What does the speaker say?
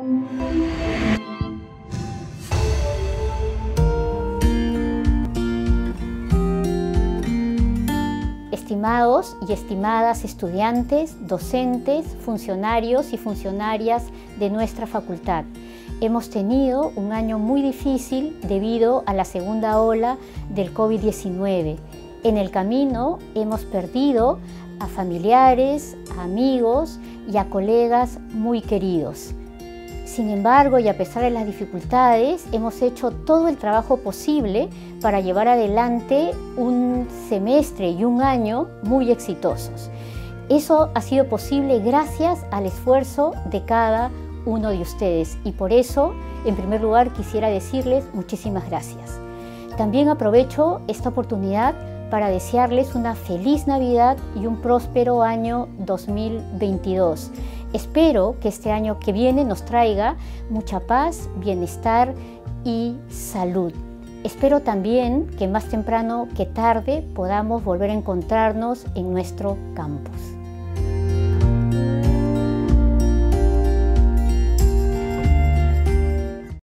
Estimados y estimadas estudiantes, docentes, funcionarios y funcionarias de nuestra facultad, hemos tenido un año muy difícil debido a la segunda ola del COVID-19. En el camino hemos perdido a familiares, a amigos y a colegas muy queridos. Sin embargo, y a pesar de las dificultades, hemos hecho todo el trabajo posible para llevar adelante un semestre y un año muy exitosos. Eso ha sido posible gracias al esfuerzo de cada uno de ustedes y por eso, en primer lugar, quisiera decirles muchísimas gracias. También aprovecho esta oportunidad para desearles una feliz Navidad y un próspero año 2022. Espero que este año que viene nos traiga mucha paz, bienestar y salud. Espero también que más temprano que tarde podamos volver a encontrarnos en nuestro campus.